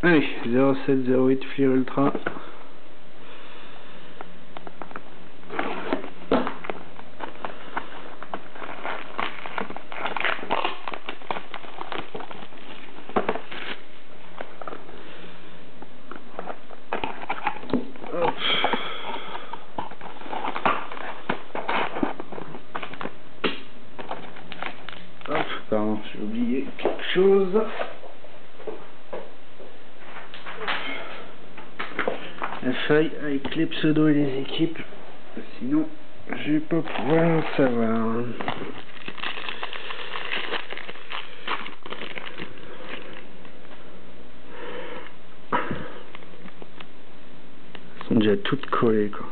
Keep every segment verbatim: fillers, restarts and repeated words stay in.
Allez, zéro sept zéro huit Fleer Ultra. Hop. Hop, pardon, j'ai oublié quelque chose. La feuille avec les pseudos et les équipes, sinon je vais pas pouvoir savoir. Elles sont déjà toutes collées quoi.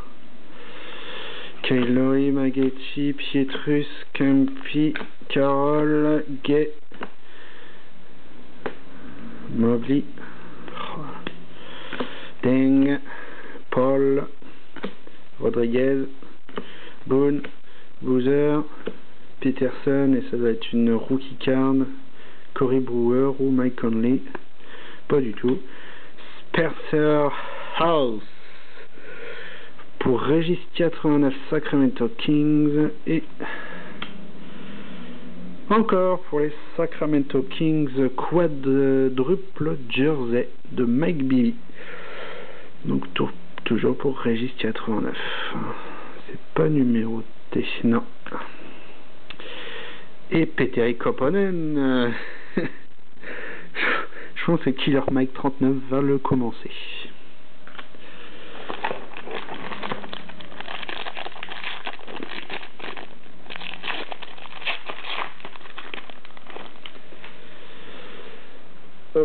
Kylori, Maghetti, Pietrus, Campi, Carole, Gay, Mobley, Deng, Paul, Rodriguez, Boone, Boozer, Peterson, et ça doit être une rookie card, Corey Brewer ou Mike Conley, pas du tout, Spencer House pour Regis quatre-vingt-neuf Sacramento Kings, et encore pour les Sacramento Kings quadruple jersey de Mike Bibby. Donc tout, toujours pour Regis quatre-vingt-neuf. C'est pas numéroté, non. Et Petteri Koponen. Euh, je pense que Killer Mike trente-neuf va le commencer. Hop.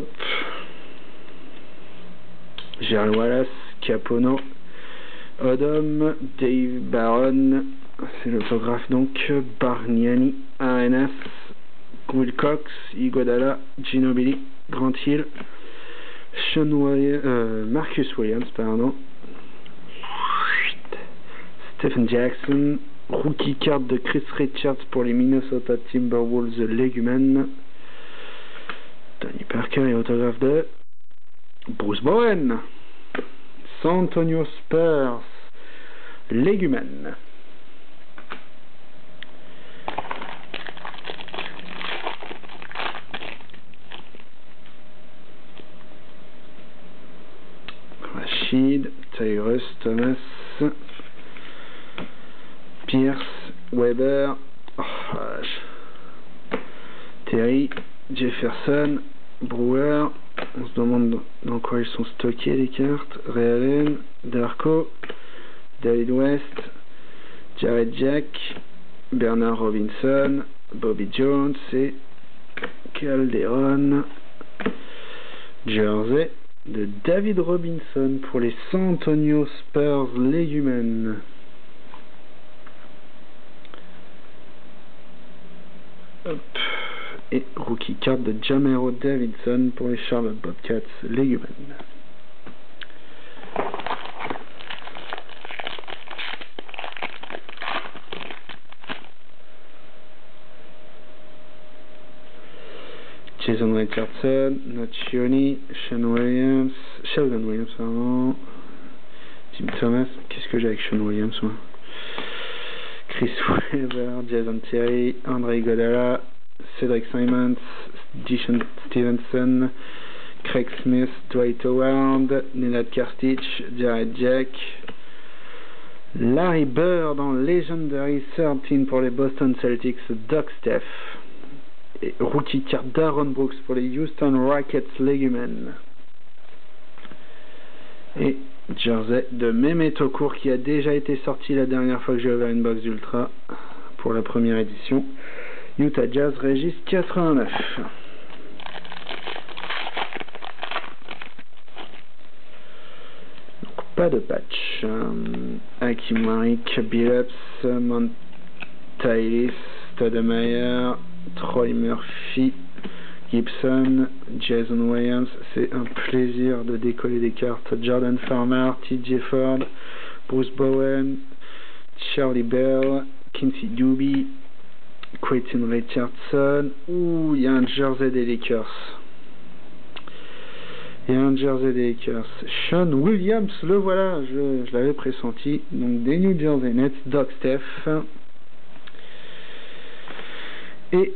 Jerry Wallace, Capono, Odom, Dave Baron, c'est l'autographe donc, Bargnani, Arenas, Wilcox, Iguodala, Ginobili, Grant Hill, Sean Williams, euh, Marcus Williams, pardon, Stephen Jackson, rookie card de Chris Richards pour les Minnesota Timberwolves, Legumen, Tony Parker et autographe de Bruce Bowen, San Antonio Spurs, Legumen. Rashid, Tyrus Thomas, Pierce, Weber, oh, Terry, Jefferson, Brewer. On se demande dans quoi ils sont stockés les cartes. Ray Allen, Darko, David West, Jared Jack, Bernard Robinson, Bobby Jones et Calderon. Jersey de David Robinson pour les San Antonio Spurs, Legumen. Hop. Et rookie card de Jamero Davidson pour les Charlotte Bobcats, Legumen. Jason Richardson, Nocioni, Sean Williams, Sheldon Williams, pardon, Jim Thomas. Qu'est-ce que j'ai avec Sean Williams, moi? Chris Weber, Jason Terry, André Iguodala, Cedric Simons, Dishon Stevenson, Craig Smith, Dwight Howard, Nenad Karstic, Jared Jack, Larry Bird en Legendary treize pour les Boston Celtics, Doc Steph, et rookie card d'Aaron Brooks pour les Houston Rockets, Legumen. Et jersey de Mehmet Okur qui a déjà été sorti la dernière fois que j'ai ouvert une box ultra pour la première édition. Utah Jazz, Regis quatre-vingt-neuf. Donc pas de patch. Um, Hakim Warwick, Billups, Montaïlis, Stoudemire, Troy Murphy, Gibson, Jason Williams. C'est un plaisir de décoller des cartes. Jordan Farmer, T J Ford, Bruce Bowen, Charlie Bell, Quincy Douby, Quentin Richardson. Ouh, il y a un jersey des Lakers. Et un jersey des Lakers, Sean Williams, le voilà, je, je l'avais pressenti. Donc des New Jersey Nets, Doc Steph. Et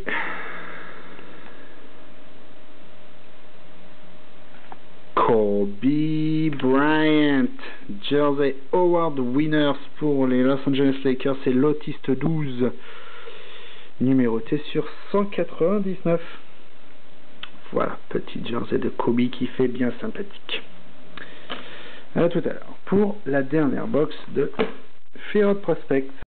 Kobe Bryant, Jersey Award Winners pour les Los Angeles Lakers, c'est l'autiste douze, numéroté sur cent quatre-vingt-dix-neuf. Voilà, petit jersey de Kobe qui fait bien sympathique. À tout à l'heure pour la dernière box de Fear Prospect.